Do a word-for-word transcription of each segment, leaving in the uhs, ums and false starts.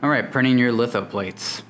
All right, printing your litho plates.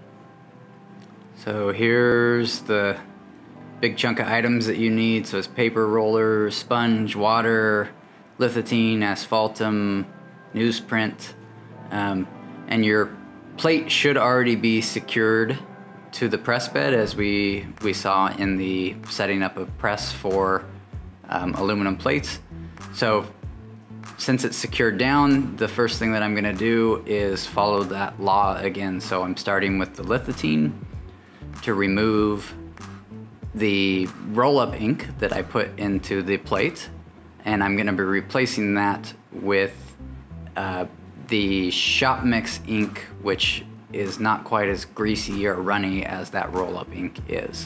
So here's the big chunk of items that you need. So it's paper, roller, sponge, water, lithotine, asphaltum, newsprint, um, and your plate should already be secured to the press bed, as we we saw in the setting up a press for um, aluminum plates. So since it's secured down, the first thing that I'm going to do is follow that law again. So I'm starting with the lithotine to remove the roll-up ink that I put into the plate, and I'm going to be replacing that with uh, the shop mix ink, which is not quite as greasy or runny as that roll-up ink is.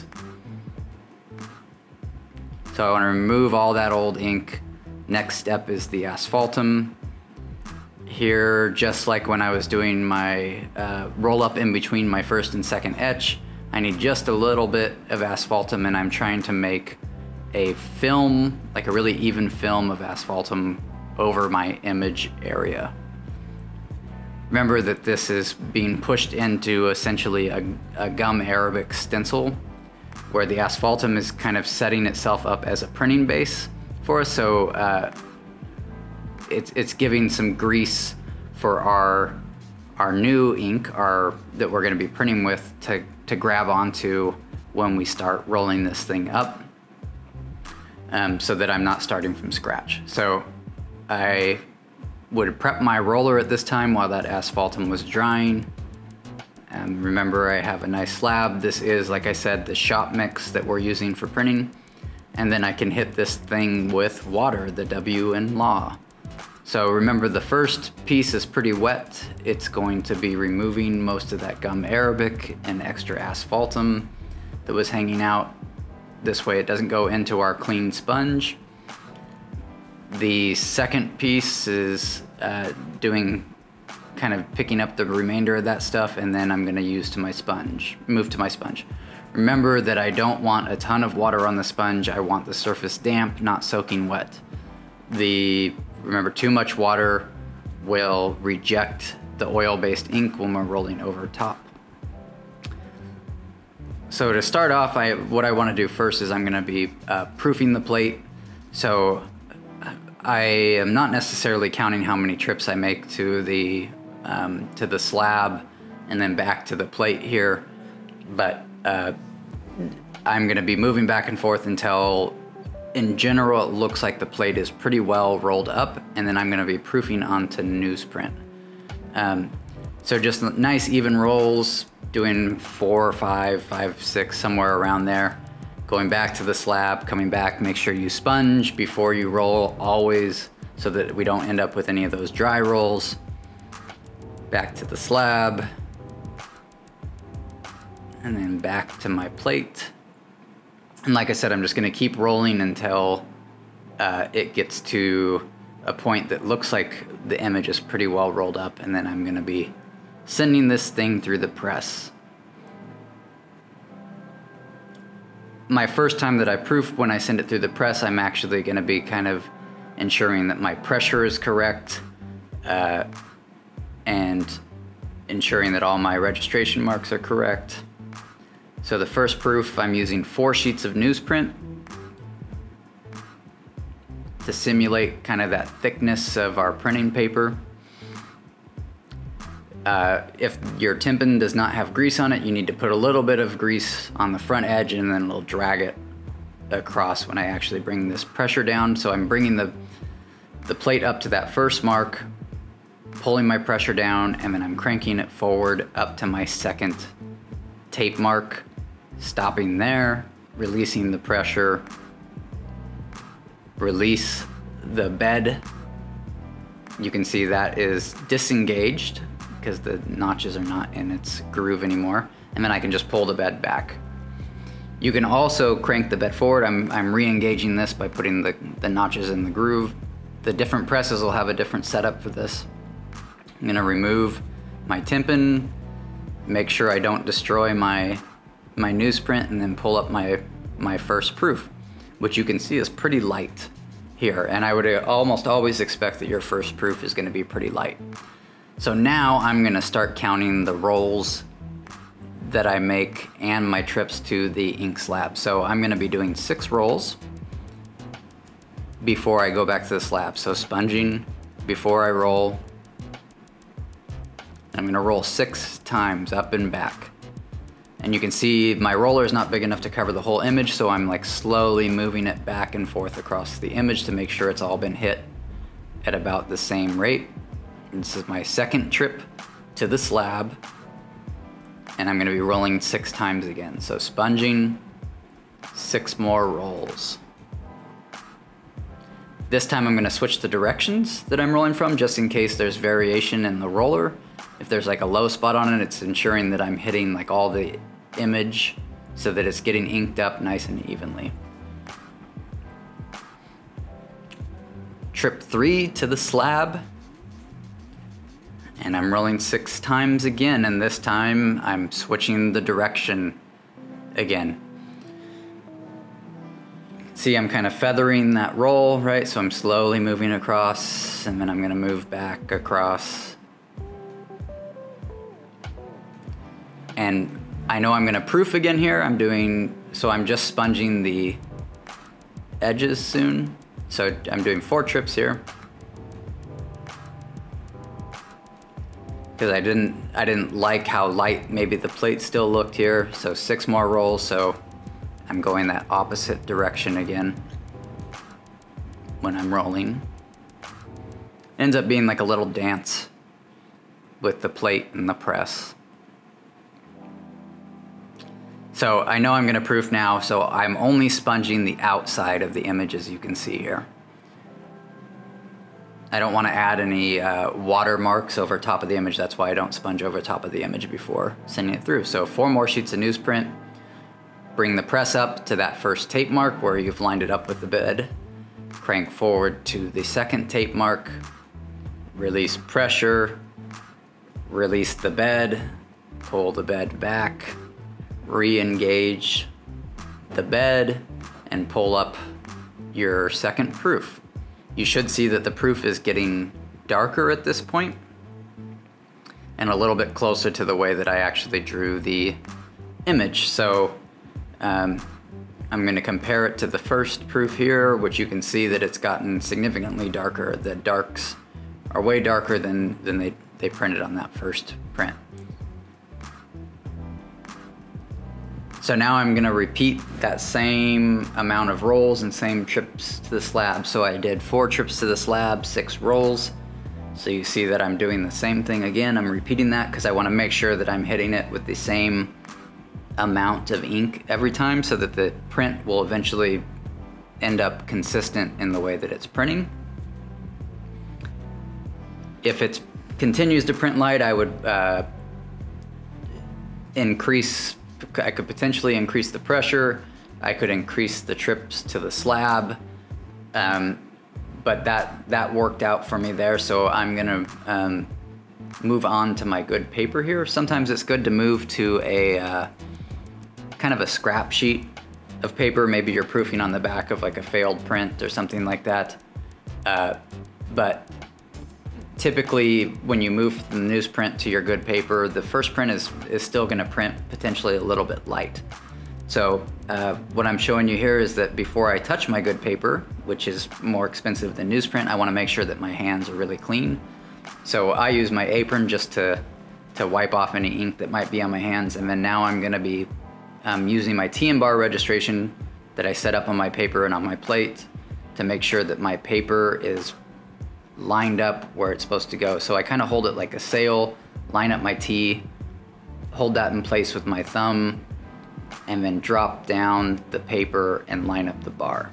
So I want to remove all that old ink. Next step is the asphaltum. Here, just like when I was doing my uh, roll-up in between my first and second etch, I need just a little bit of asphaltum, and I'm trying to make a film, like a really even film of asphaltum over my image area. Remember that this is being pushed into essentially a, a gum Arabic stencil, where the asphaltum is kind of setting itself up as a printing base for us. So uh, it's, it's giving some grease for our, our new ink our, that we're going to be printing with to, to grab onto when we start rolling this thing up, um, so that I'm not starting from scratch. So I would prep my roller at this time while that asphaltum was drying. And remember, I have a nice slab. This is, like I said, the shop mix that we're using for printing. And then I can hit this thing with water, the W in law. So remember, the first piece is pretty wet. It's going to be removing most of that gum Arabic and extra asphaltum that was hanging out. This way it doesn't go into our clean sponge. The second piece is uh, doing kind of picking up the remainder of that stuff, and then I'm gonna use to my sponge, move to my sponge. Remember that I don't want a ton of water on the sponge. I want the surface damp, not soaking wet. The, remember, too much water will reject the oil-based ink when we're rolling over top. So to start off, I, what I wanna do first is I'm gonna be uh, proofing the plate. So I am not necessarily counting how many trips I make to the um, to the slab and then back to the plate here, but uh, I'm going to be moving back and forth until, in general, it looks like the plate is pretty well rolled up, and then I'm going to be proofing onto newsprint. Um, so just nice even rolls, doing four, five, five, six, somewhere around there. Going back to the slab, coming back, make sure you sponge before you roll, always, so that we don't end up with any of those dry rolls. Back to the slab, and then back to my plate. And like I said, I'm just gonna keep rolling until uh, it gets to a point that looks like the image is pretty well rolled up, and then I'm gonna be sending this thing through the press. My first time that I proof, when I send it through the press, I'm actually going to be kind of ensuring that my pressure is correct, uh, and ensuring that all my registration marks are correct. So the first proof, I'm using four sheets of newsprint to simulate kind of that thickness of our printing paper. Uh, if your Timpen does not have grease on it, you need to put a little bit of grease on the front edge, and then it'll drag it across when I actually bring this pressure down. So I'm bringing the, the plate up to that first mark, pulling my pressure down, and then I'm cranking it forward up to my second tape mark, stopping there, releasing the pressure, release the bed. You can see that is disengaged because the notches are not in its groove anymore, and then I can just pull the bed back. You can also crank the bed forward. I'm, I'm re-engaging this by putting the, the notches in the groove. The different presses will have a different setup for this. I'm gonna remove my Timpen, make sure I don't destroy my, my newsprint, and then pull up my, my first proof, which you can see is pretty light here, and I would almost always expect that your first proof is gonna be pretty light. So now I'm gonna start counting the rolls that I make and my trips to the ink slab. So I'm gonna be doing six rolls before I go back to the slab. So sponging before I roll. I'm gonna roll six times up and back. And you can see my roller is not big enough to cover the whole image, so I'm like slowly moving it back and forth across the image to make sure it's all been hit at about the same rate. And this is my second trip to the slab, and I'm gonna be rolling six times again. So sponging, six more rolls. This time I'm gonna switch the directions that I'm rolling from, just in case there's variation in the roller. If there's like a low spot on it, it's ensuring that I'm hitting like all the image so that it's getting inked up nice and evenly. Trip three to the slab, and I'm rolling six times again, and this time I'm switching the direction again. See, I'm kind of feathering that roll, right? So I'm slowly moving across, and then I'm gonna move back across. And I know I'm gonna proof again here. I'm doing, so I'm just sponging the edges soon. So I'm doing four trips here. Because I didn't, I didn't like how light maybe the plate still looked here. So six more rolls, so I'm going that opposite direction again when I'm rolling. Ends up being like a little dance with the plate and the press. So I know I'm gonna proof now, so I'm only sponging the outside of the image, as you can see here. I don't wanna add any uh, watermarks over top of the image. That's why I don't sponge over top of the image before sending it through. So four more sheets of newsprint. Bring the press up to that first tape mark where you've lined it up with the bed. Crank forward to the second tape mark. Release pressure. Release the bed. Pull the bed back. Re-engage the bed and pull up your second proof. You should see that the proof is getting darker at this point and a little bit closer to the way that I actually drew the image. So um, I'm going to compare it to the first proof here, which you can see that it's gotten significantly darker. The darks are way darker than, than they, they printed on that first print. So now I'm gonna repeat that same amount of rolls and same trips to the slab. So I did four trips to the slab, six rolls. So you see that I'm doing the same thing again. I'm repeating that because I wanna make sure that I'm hitting it with the same amount of ink every time so that the print will eventually end up consistent in the way that it's printing. If it continues to print light, I would uh, increase I could potentially increase the pressure. I could increase the trips to the slab, um, but that that worked out for me there. So I'm gonna um, move on to my good paper here. Sometimes it's good to move to a uh, kind of a scrap sheet of paper. Maybe you're proofing on the back of like a failed print or something like that. Uh, but typically, when you move from the newsprint to your good paper, the first print is, is still gonna print potentially a little bit light. So uh, what I'm showing you here is that before I touch my good paper, which is more expensive than newsprint, I wanna make sure that my hands are really clean. So I use my apron just to, to wipe off any ink that might be on my hands. And then now I'm gonna be um, using my T and bar registration that I set up on my paper and on my plate to make sure that my paper is lined up where it's supposed to go. So I kind of hold it like a sail, line up my T, hold that in place with my thumb, and then drop down the paper and line up the bar.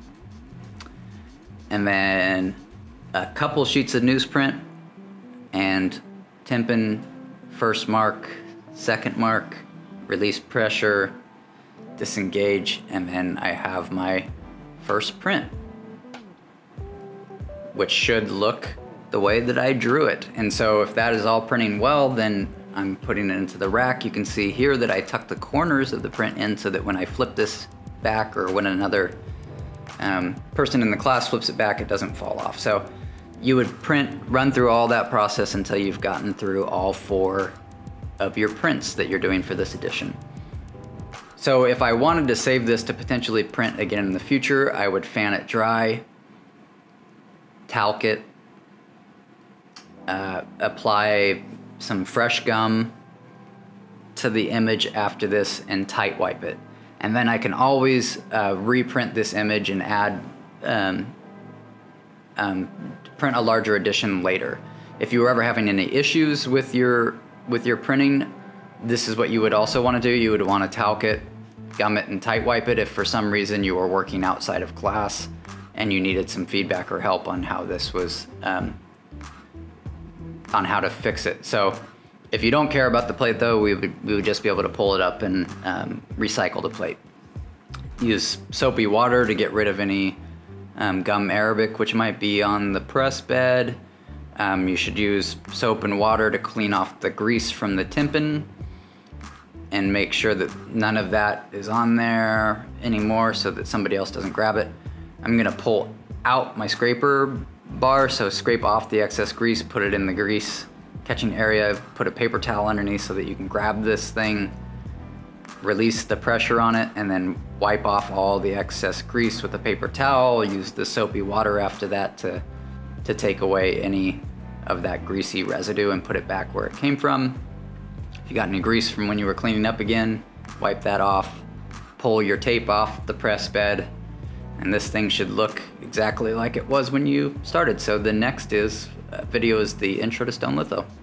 And then a couple sheets of newsprint and temping, first mark, second mark, release pressure, disengage, and then I have my first print, which should look the way that I drew it. And so if that is all printing well, then I'm putting it into the rack. You can see here that I tuck the corners of the print in so that when I flip this back or when another um, person in the class flips it back, it doesn't fall off. So you would print, run through all that process until you've gotten through all four of your prints that you're doing for this edition. So if I wanted to save this to potentially print again in the future, I would fan it dry, talc it, uh, apply some fresh gum to the image after this, and tight wipe it. And then I can always uh, reprint this image and add, um, um, print a larger edition later. If you were ever having any issues with your with your printing, this is what you would also want to do. You would want to talc it, gum it, and tight wipe it if for some reason you were working outside of class and you needed some feedback or help on how this was, um, on how to fix it. So if you don't care about the plate though, we would, we would just be able to pull it up and um, recycle the plate. Use soapy water to get rid of any um, gum arabic which might be on the press bed. Um, you should use soap and water to clean off the grease from the tympan and make sure that none of that is on there anymore so that somebody else doesn't grab it. I'm gonna pull out my scraper bar, so scrape off the excess grease, put it in the grease catching area, put a paper towel underneath so that you can grab this thing, release the pressure on it, and then wipe off all the excess grease with a paper towel. Use the soapy water after that to, to take away any of that greasy residue and put it back where it came from. If you got any grease from when you were cleaning up again, wipe that off. Pull your tape off the press bed, and this thing should look exactly like it was when you started. So the next is uh, video is the intro to stone litho.